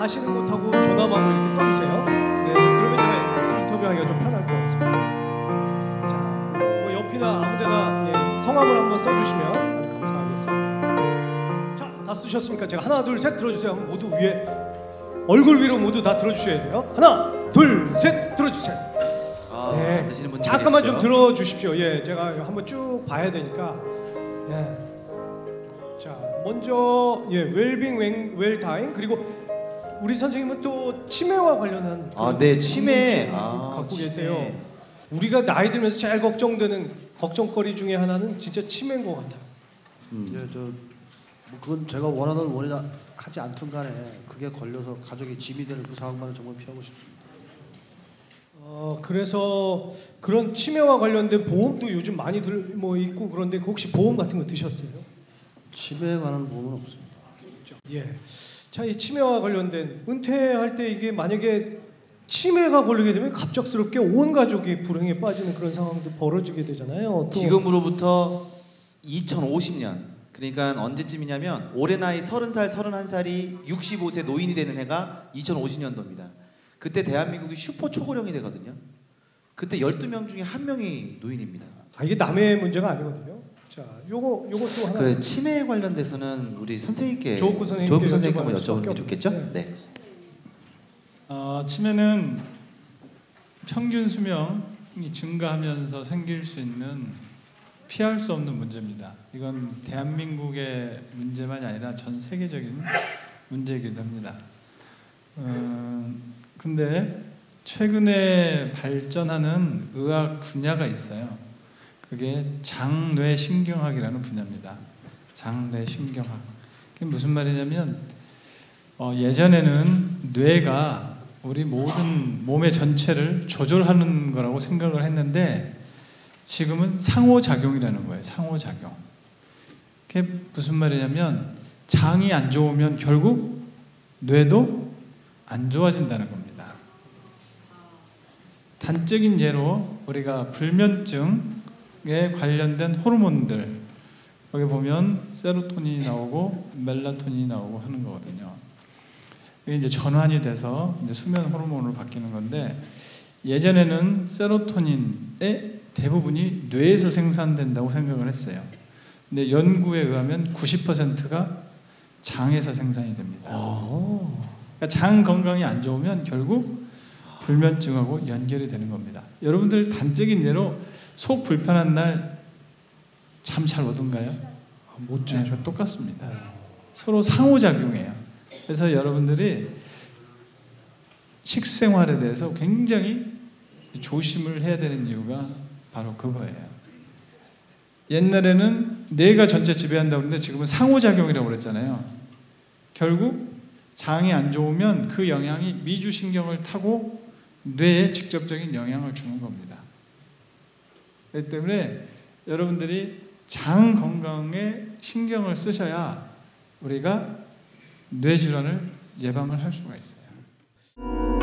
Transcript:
가시는 곳하고 전화번호 이렇게 써주세요. 그래서 그러면 제가 인터뷰하기가 좀 편할 것 같습니다. 자, 뭐 옆이나 아무데나 예, 성함을 한번 써주시면 아주 감사하겠습니다. 자, 다 쓰셨습니까? 제가 하나, 둘, 셋 들어주세요. 모두 위에 얼굴 위로 모두 다 들어주셔야 돼요. 하나, 둘, 셋 들어주세요. 네, 잠깐만 좀 들어주십시오. 예, 제가 한번 쭉 봐야 되니까. 예. 자, 먼저 예, 웰빙, 웰다잉 그리고 우리 선생님은 또 치매와 관련한 네, 치매 갖고 계세요. 우리가 나이 들면서 제일 걱정되는 걱정거리 중에 하나는 진짜 치매인 것 같아요. 예, 뭐 그건 제가 원하든 하지 않든 간에 그게 걸려서 가족이 짐이 되는 그 상황만은 정말 피하고 싶습니다. 그래서 그런 치매와 관련된 보험도 요즘 많이 뭐 있고 그런데 혹시 보험 같은 거 드셨어요? 치매에 관한 보험은 없습니다. 예. 자, 이 치매와 관련된 은퇴할 때 이게 만약에 치매가 걸리게 되면 갑작스럽게 온 가족이 불행에 빠지는 그런 상황도 벌어지게 되잖아요. 지금으로부터 2050년 그러니까 언제쯤이냐면 올해 나이 30살, 31살이 65세 노인이 되는 해가 2050년도입니다. 그때 대한민국이 슈퍼 초고령이 되거든요. 그때 12명 중에 1명이 노인입니다. 이게 남의 문제가 아니거든요. 자, 요것도 하나. 그래, 치매에 관련돼서는 우리 선생님께 조옥구 선생님께 한번 여쭤보는 게 좋겠죠? 네. 치매는 평균 수명이 증가하면서 생길 수 있는 피할 수 없는 문제입니다. 이건 대한민국의 문제만이 아니라 전 세계적인 문제이기도 합니다. 근데 최근에 발전하는 의학 분야가 있어요. 그게 장뇌신경학이라는 분야입니다. 장뇌신경학. 그게 무슨 말이냐면 예전에는 뇌가 우리 모든 몸의 전체를 조절하는 거라고 생각을 했는데 지금은 상호작용이라는 거예요. 상호작용. 그게 무슨 말이냐면 장이 안 좋으면 결국 뇌도 안 좋아진다는 겁니다. 단적인 예로 우리가 불면증에 관련된 호르몬들 거기 보면 세로토닌이 나오고 멜라토닌이 나오고 하는 거거든요. 이게 이제 전환이 돼서 이제 수면 호르몬으로 바뀌는 건데 예전에는 세로토닌의 대부분이 뇌에서 생산된다고 생각을 했어요. 근데 연구에 의하면 90%가 장에서 생산이 됩니다. 그러니까 장 건강이 안 좋으면 결국 불면증하고 연결이 되는 겁니다. 여러분들 단적인 예로 속 불편한 날 잠 잘 오던가요? 못 자요. 네, 똑같습니다. 서로 상호작용해요. 그래서 여러분들이 식생활에 대해서 굉장히 조심을 해야 되는 이유가 바로 그거예요. 옛날에는 뇌가 전체 지배한다고 그러는데 지금은 상호작용이라고 그랬잖아요. 결국 장이 안 좋으면 그 영향이 미주신경을 타고 뇌에 직접적인 영향을 주는 겁니다. 그렇기 때문에 여러분들이 장 건강에 신경을 쓰셔야 우리가 뇌질환을 예방을 할 수가 있어요.